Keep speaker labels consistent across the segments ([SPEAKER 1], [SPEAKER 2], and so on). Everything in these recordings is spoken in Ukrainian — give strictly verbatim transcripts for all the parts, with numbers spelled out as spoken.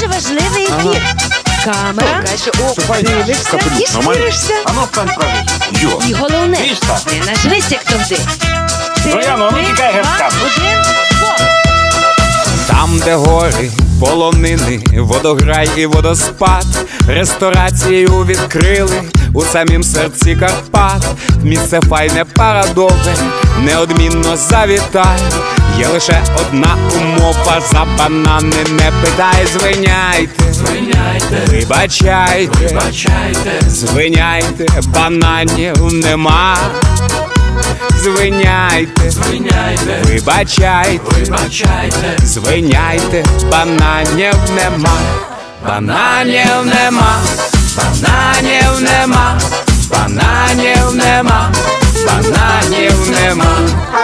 [SPEAKER 1] дуже важливий ефір. Камера, дивишся і шкіришся.
[SPEAKER 2] А ну, стань правий. Йо.
[SPEAKER 1] І головне,
[SPEAKER 2] Віста.
[SPEAKER 1] не нажрись, як товди.
[SPEAKER 2] Трояно, ну тікай герця.
[SPEAKER 1] Один, два.
[SPEAKER 3] Там, де гори, полонини, водограй і водоспад, ресторацію відкрили у самім серці Карпат. Місце файне, парадове, неодмінно завітай. Є лише одна умова, за банани не питай. Звиняйте,
[SPEAKER 4] Звиняйте,
[SPEAKER 3] вибачайте,
[SPEAKER 4] вибачайте,
[SPEAKER 3] звиняйте, бананів нема. Звиняйте,
[SPEAKER 4] звиняйте,
[SPEAKER 3] вибачайте,
[SPEAKER 4] вибачайте,
[SPEAKER 3] звиняйте, бананів нема. Бананів нема, бананів нема, бананів нема, бананів нема.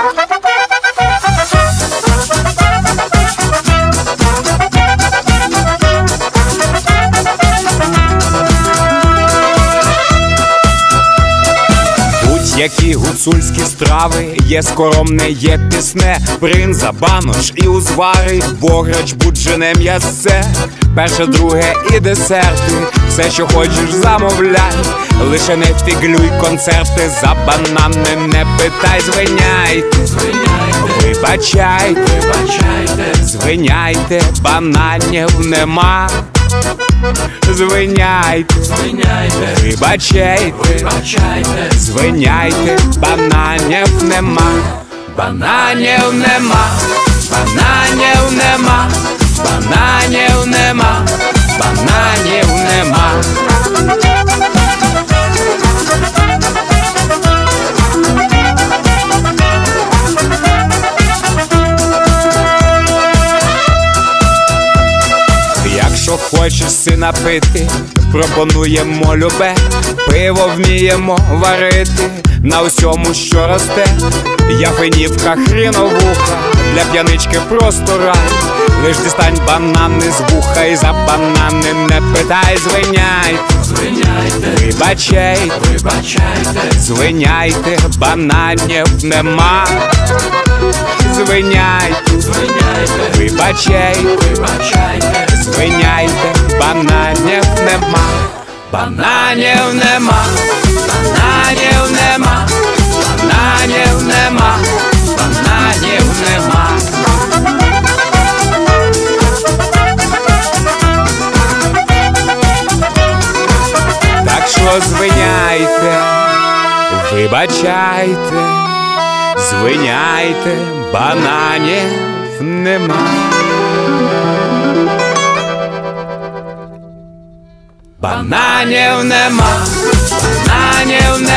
[SPEAKER 3] Які гуцульські страви, є скоромне, є пісне, бринза, банош і узвари, бограч, буджене м'ясце, перше, друге і десерти, все, що хочеш, замовляй, лише не фіглюй концерти, за банани не питай. Звиняйте,
[SPEAKER 4] звиняйте,
[SPEAKER 3] вибачайте,
[SPEAKER 4] вибачайте,
[SPEAKER 3] звиняйте, бананів нема. Звиняйте,
[SPEAKER 4] звиняйте,
[SPEAKER 3] вибачайте,
[SPEAKER 4] вибачайте,
[SPEAKER 3] звиняйте, бананів нема. Бананів нема, бананів нема, бананів нема, бананів нема. Якщо хочеш сина пити, пропонуємо любе, пиво вміємо варити на усьому, що росте. Яфенівка, хріновуха, для п'янички просто рай. Лиш дістань банани з вуха і за банани не питай. Звиняйте,
[SPEAKER 4] звиняйте,
[SPEAKER 3] вибачайте,
[SPEAKER 4] вибачайте,
[SPEAKER 3] звиняйте, бананів нема. Звиняйте,
[SPEAKER 4] звиняйте,
[SPEAKER 3] вибачайте,
[SPEAKER 4] вибачайте,
[SPEAKER 3] звиняйте, бананів нема. Бананів нема, бананів нема, бананів нема, бананів нема. Так що звиняйте, вибачайте, звиняйте, бананів нема. Бананів нема, бананів